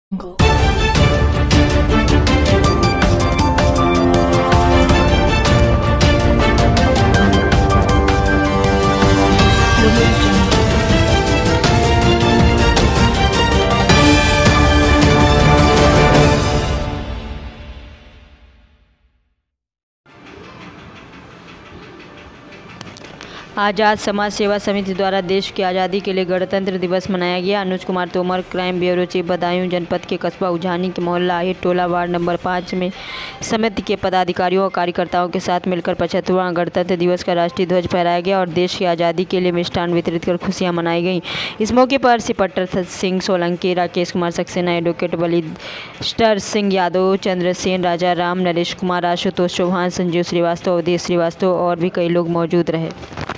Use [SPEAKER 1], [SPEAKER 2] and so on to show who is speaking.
[SPEAKER 1] Go. आज़ाद समाज सेवा समिति द्वारा देश की आज़ादी के लिए गणतंत्र दिवस मनाया गया। Anuj Kumar Tomar, crime bureau chief, Badaun जनपद के कस्बा उजानी के मोहल्ला आहिर टोला वार्ड नंबर 5 में समिति के पदाधिकारियों और कार्यकर्ताओं के साथ मिलकर 75वां गणतंत्र दिवस का राष्ट्रीय ध्वज फहराया गया और देश की आज़ादी के लिए मिष्ठान वितरित कर खुशियां मनाई गईं। इस मौके पर सिपट्टर सिंह सोलंकी, राकेश कुमार सक्सेना, एडवोकेट बलिस्टर सिंह यादव, चंद्रसेन, राजा राम, नरेश कुमार, आशुतोष चौहान, संजीव श्रीवास्तव, अवधेश श्रीवास्तव और भी कई लोग मौजूद रहे।